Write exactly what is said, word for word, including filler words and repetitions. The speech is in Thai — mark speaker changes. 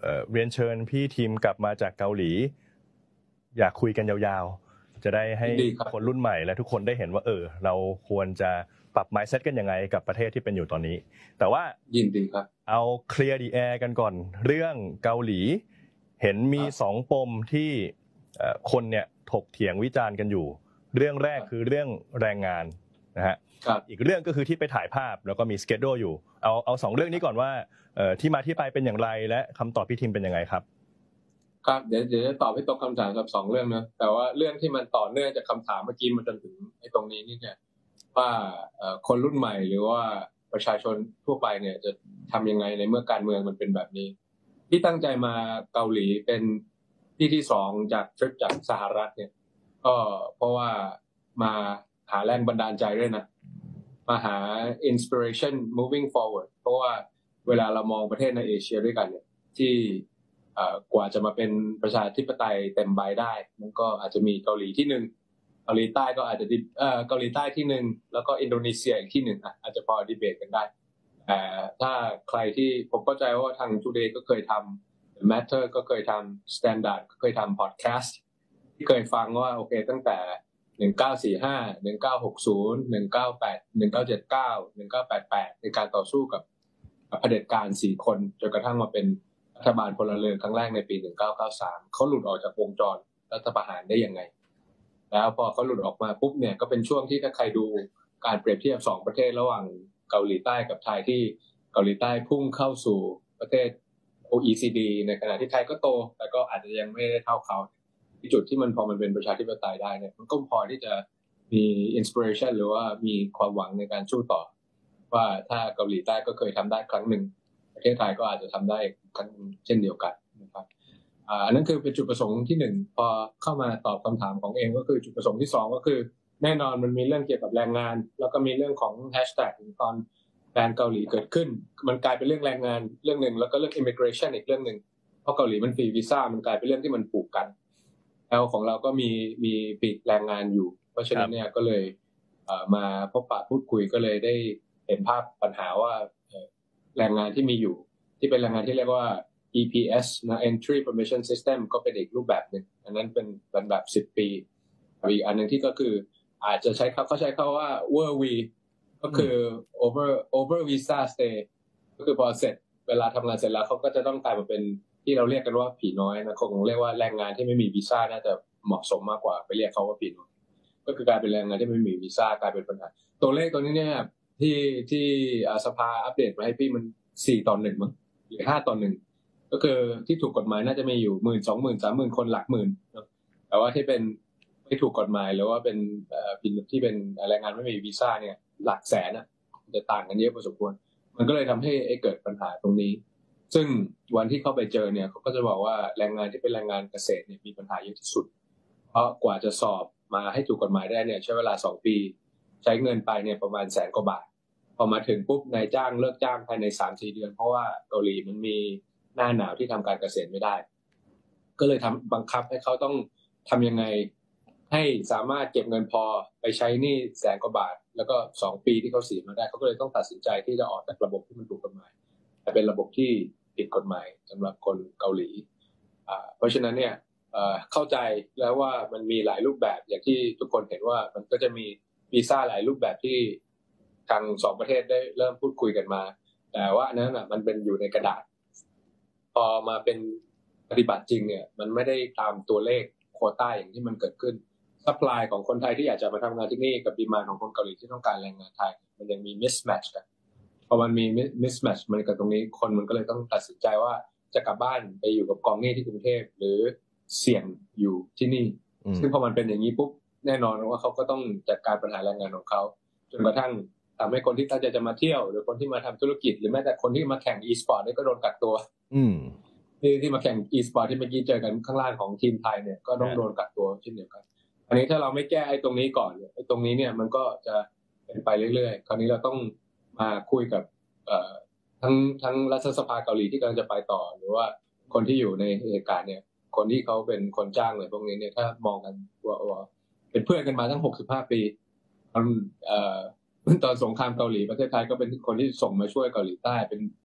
Speaker 1: เรียนเชิญพี่ทีมกลับมาจากเกาหลีอยากคุยกันยาวๆจะได้ให้คนรุ่นใหม่และทุกคนได้เห็นว่าเออเราควรจะปรับ mindset กันยังไงกับประเทศที่เป็นอยู่ตอนนี้แต่ว่า
Speaker 2: ยินดีครับ
Speaker 1: เอาเคลียร์ดีแอร์กันก่อนเรื่องเกาหลีเห็นมีสองปมที่คนเนี่ยถกเถียงวิจารณ์กันอยู่เรื่องแรกคือเรื่องแรงงานนะฮะอีกเรื่องก็คือที่ไปถ่ายภาพแล้วก็มีสเกจดูอยู่เอาเอาสองเรื่องนี้ก่อนว่าเอ่อที่มาที่ไปเป็นอย่างไรและคำตอบพี่ทีมเป็นยังไงครับ
Speaker 2: ครับเดี๋ยวเดี๋ยวจะตอบให้ตรงคำถามกับสองเรื่องนะแต่ว่าเรื่องที่มันต่อเนื่องจากคำถามเมื่อกี้มาจนถึงไอ้ตรงนี้นี่เนี่ยว่าคนรุ่นใหม่หรือว่าประชาชนทั่วไปเนี่ยจะทำยังไงในเมื่อการเมืองมันเป็นแบบนี้ที่ตั้งใจมาเกาหลีเป็นที่ที่สองจากทริปจากสหรัฐเนี่ยก็เพราะว่ามาหาแรงบันดาลใจด้วยนะมาหา inspiration moving forward เพราะว่าเวลาเรามองประเทศในเอเชียด้วยกันเนี่ยที่กว่าจะมาเป็นประชาธิปไตยเต็มใบได้มันก็อาจจะมีเกาหลีที่หนึ่งเกาหลีใต้ก็อาจจะเอ่อเกาหลีใต้ที่หนึ่งแล้วก็อินโดนีเซียอีกที่หนึ่งอ่ะอาจจะพอดีเบตกันได้แต่ถ้าใครที่ผมเข้าใจว่าทาง Today ก็เคยทำ Matter ก็เคยทำ Standard ก็เคยทำ Podcast ที่เคยฟังว่าโอเคตั้งแต่หนึ่งเก้าสี่ห้า หนึ่งเก้าหกศูนย์ หนึ่งเก้าแปด หนึ่งเก้าเจ็ดเก้า หนึ่งเก้าแปดแปดในการต่อสู้กับเผด็จการสี่คนจนกระทั่งมาเป็นรัฐบาลพลเรือนครั้งแรกในปีหนึ่งเก้าเก้าสามเขาหลุดออกจากวงจรรัฐประหารได้ยังไงแล้วพอเขาหลุดออกมาปุ๊บเนี่ยก็เป็นช่วงที่ถ้าใครดูการเปรียบเทียบสองประเทศระหว่างเกาหลีใต้กับไทยที่เกาหลีใต้พุ่งเข้าสู่ประเทศ โอ อี ซี ดี ในขณะที่ไทยก็โตแต่ก็อาจจะยังไม่ได้เท่าเขาที่จุดที่มันพอมันเป็นประชาธิปไตยได้เนี่ยมันก็พอที่จะมีอินสปิเรชันหรือว่ามีความหวังในการสู้ต่อว่าถ้าเกาหลีใต้ก็เคยทำได้ครั้งหนึ่งประเทศไทยก็อาจจะทำได้ครั้งเช่นเดียวกันนะครับอันนั้นคือเป็นจุดประสงค์ที่หนึ่งพอเข้ามาตอบคำถามของเองก็คือจุดประสงค์ที่สองก็คือแน่นอนมันมีเรื่องเกี่ยวกับแรงงานแล้วก็มีเรื่องของแฮชแท็กตอนแบนเกาหลีเกิดขึ้นมันกลายเป็นเรื่องแรงงานเรื่องนึงแล้วก็เรื่อง immigration อีกเรื่องนึงเพราะเกาหลีมันฟรีวีซ่ามันกลายเป็นเรื่องที่มันผูกกันแล้วของเราก็มีมีปีกแรงงานอยู่เพราะฉะนั้นเนี่ยก็เลยมาพบปะพูดคุยก็เลยได้เห็นภาพปัญหาว่าแรงงานที่มีอยู่ที่เป็นแรงงานที่เรียกว่า อี พี เอส นะ Entry Permission System ก็เป็นอีกรูปแบบนึงอันนั้นเป็นเป็นแบบสิบปีอีกอันนึงที่ก็คืออาจจะใช้เขาใช้คำว่า เวอร์ วี ก็คือ over over visa stay ก็คือพอเสร็จเวลาทำงานเสร็จแล้วเขาก็จะต้องกลายมาเป็นที่เราเรียกกันว่าผีน้อยนะคงเรียกว่าแรงงานที่ไม่มีวีซ่าน่าจะเหมาะสมมากกว่าไปเรียกเขาว่าผีน้อยก็คือกลายเป็นแรงงานที่ไม่มีวีซ่ากลายเป็นปัญหาตัวเลขตัวนี้เนี่ยที่ที่สภาอัปเดตมาให้พี่มันสี่ต่อหนึ่งมั้งหรือห้าต่อหนึ่งก็คือที่ถูกกฎหมายน่าจะมีอยู่หมื่นสองหมื่นสามหมื่นคนหลักหมื่นแต่ว่าที่เป็นไม่ถูกกฎหมายหรือว่าเป็นที่เป็นแรงงานไม่มีวีซ่าเนี่ยหลักแสนอ่ะจะต่างกันเยอะพอสมควรมันก็เลยทำให้เกิดปัญหาตรงนี้ซึ่งวันที่เข้าไปเจอเนี่ยเขาก็จะบอกว่าแรงงานที่เป็นแรงงานเกษตรเนี่ยมีปัญหาเยอะที่สุดเพราะกว่าจะสอบมาให้ถูกกฎหมายได้เนี่ยใช้เวลาสองปีใช้เงินไปเนี่ยประมาณแสนกว่าบาทพอมาถึงปุ๊บนายจ้างเลิกจ้างภายใน สามถึงสี่ เดือนเพราะว่าเกาหลีมันมีหน้าหนาวที่ทำการเกษตรไม่ได้ก็เลยทำบังคับให้เขาต้องทำยังไงให้สามารถเก็บเงินพอไปใช้หนี้แสนกว่าบาทแล้วก็สองปีที่เขาเสียมาได้เขาก็เลยต้องตัดสินใจที่จะออกจากระบบที่มันถูกกฎหมายแต่เป็นระบบที่ผิดกฎหมายสำหรับคนเกาหลีเพราะฉะนั้นเนี่ยเข้าใจแล้วว่ามันมีหลายรูปแบบอย่างที่ทุกคนเห็นว่ามันก็จะมีวีซ่าหลายรูปแบบที่ทางสองประเทศได้เริ่มพูดคุยกันมาแต่ว่าอันนั้นอ่ะมันเป็นอยู่ในกระดาษพอมาเป็นปฏิบัติจริงเนี่ยมันไม่ได้ตามตัวเลขโควต้าอย่างที่มันเกิดขึ้นซัพพลายของคนไทยที่อยากจะมาทำงานที่นี่กับดีมานด์ของคนเกาหลีที่ต้องการแรงงานไทยมันยังมี mismatch กันพอมันมี mismatch มันกับตรงนี้คนมันก็เลยต้องตัดสินใจว่าจะกลับบ้านไปอยู่กับกองหนี้ที่กรุงเทพหรือเสี่ยงอยู่ที่นี่ซึ่งพอมันเป็นอย่างนี้ปุ๊บแน่นอนว่าเขาก็ต้องจัดการปัญหาแรงงานของเขาจนกระทั่งทำให้คนที่ตั้งใจจะมาเที่ยวหรือคนที่มาทำธุรกิจหรือแม้แต่คนที่มาแข่ง e-sport นี่ก็โดนกักตัวที่ที่มาแข่ง e-sport ที่เมื่อกี้เจอกันข้างล่างของทีมไทยเนี่ยก็ต้องโดนกักตัวเช่นเดียวกันอันนี้ถ้าเราไม่แก้ไอ้ตรงนี้ก่อนเนี่ยไอ้ตรงนี้เนี่ยมันก็จะเป็นไปเรื่อยๆคราวนี้เราต้องมาคุยกับเอ่อทั้งทั้งรัฐสภาเกาหลีที่กำลังจะไปต่อหรือว่าคนที่อยู่ในเหตุการณ์เนี่ยคนที่เขาเป็นคนจ้างเลยพวกนี้เนี่ยถ้ามองกันว่าว่าเป็นเพื่อนกันมาตั้งหกสิบห้าปีตอนเอ่อตอนสงครามเกาหลีประเทศไทยก็เป็นคนที่ส่งมาช่วยเกาหลีใต้เป็น